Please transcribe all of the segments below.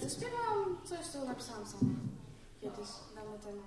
Zaśpiewam coś, co napisałam sama kiedyś, dawno temu.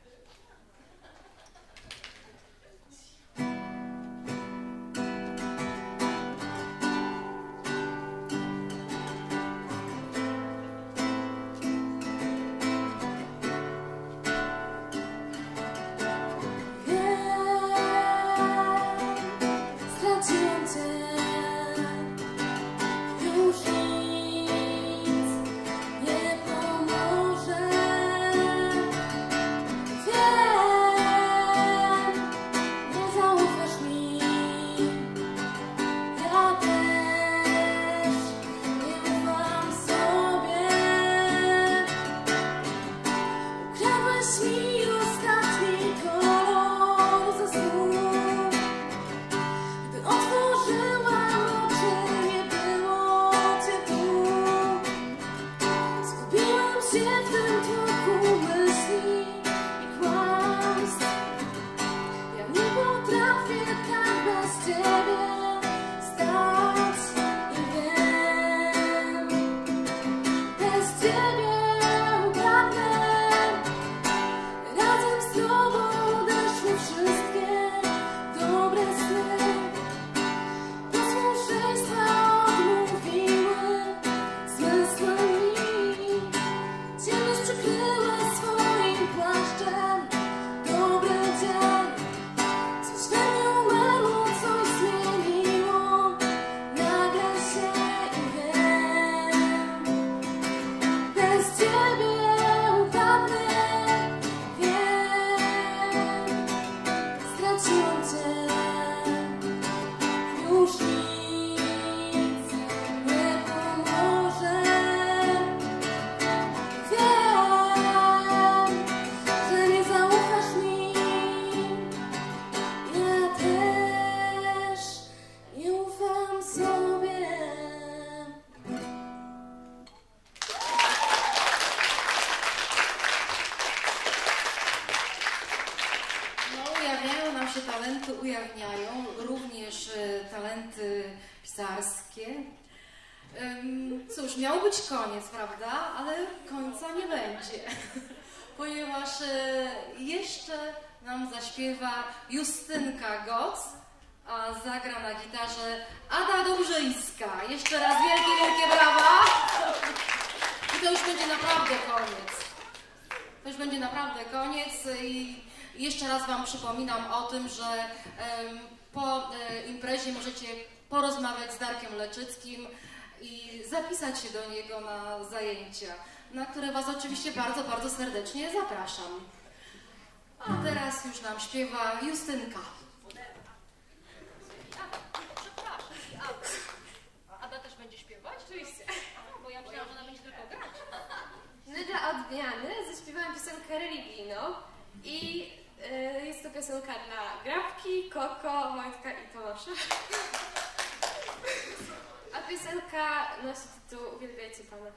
Ujawniają również talenty pisarskie. Cóż, miał być koniec, prawda? Ale końca nie będzie, ponieważ jeszcze nam zaśpiewa Justynka Goc, a zagra na gitarze Ada Dobrzyńska. Jeszcze raz wielkie, wielkie brawa! I to już będzie naprawdę koniec. To już będzie naprawdę koniec i jeszcze raz Wam przypominam o tym, że po imprezie możecie porozmawiać z Darkiem Leczyckim i zapisać się do niego na zajęcia, na które Was oczywiście bardzo, bardzo serdecznie zapraszam. A teraz już nam śpiewa Justynka. Przepraszam, Ada też będzie śpiewać? Oczywiście. Bo ja myślałam, że ona będzie tylko grać. No i dla odmiany zaśpiewałam piosenkę religijną i jest to piosenka dla Grabki, Koko, Wojtka i Tomasza. A piosenka nosi tytuł Uwielbiajcie Pana.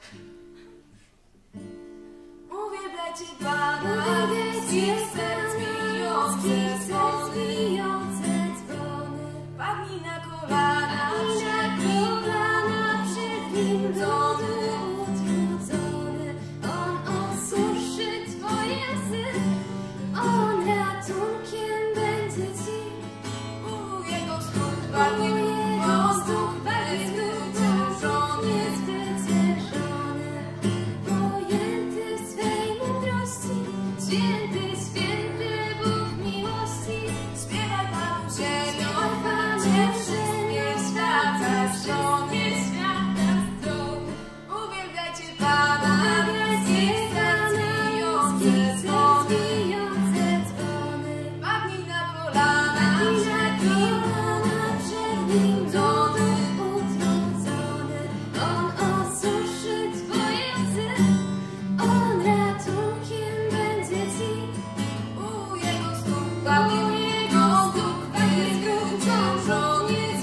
Uwielbiajcie Pana, wszystkich serc bijące dzwony. Padnij na kolana przed Nim, domu utrudzony. On osuszy Twoje łzy, On ratunkiem będzie Ci. U Jego stóp padnie on jest wycieszony, pojęty w swej mądrości, święty, święty Bóg miłości. Śpiewaj Panu ziemią, wszystkie świata strony, uwielbiajcie Pana, wszystkich serc bijące dzwony. Padnij na kolana przed Nim, domu utrudzony. On osuszy Twoje łzy, On ratunkiem będzie Ci. U Jego stóp padnie, jest wyciążony,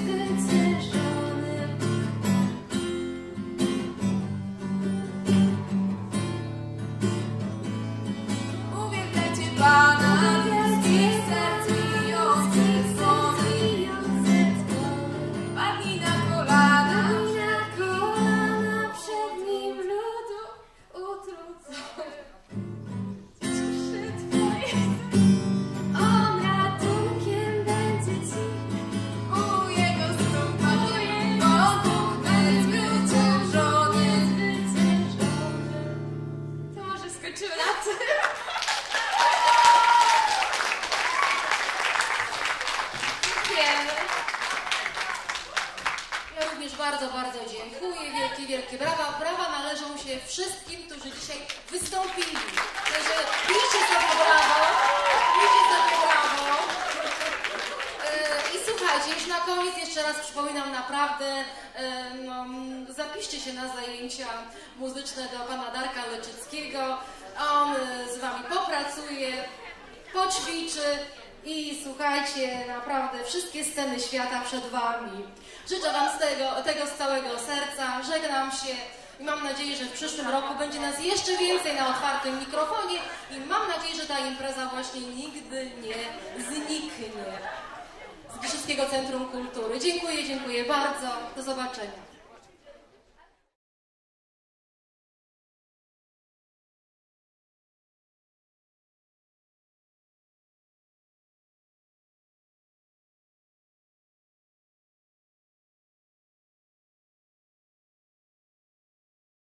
również bardzo, bardzo dziękuję. Wielkie, wielkie brawa. Brawa należą się wszystkim, którzy dzisiaj wystąpili. Także bijcie sobie brawo. Bijcie sobie brawo. I słuchajcie, już na koniec jeszcze raz przypominam, naprawdę zapiszcie się na zajęcia muzyczne do pana Darka Leczyckiego. On z wami popracuje, poćwiczy i słuchajcie, naprawdę wszystkie sceny świata przed wami. Życzę wam tego z całego serca, żegnam się i mam nadzieję, że w przyszłym roku będzie nas jeszcze więcej na otwartym mikrofonie i mam nadzieję, że ta impreza właśnie nigdy nie zniknie z Giżyckiego Centrum Kultury. Dziękuję bardzo. Do zobaczenia.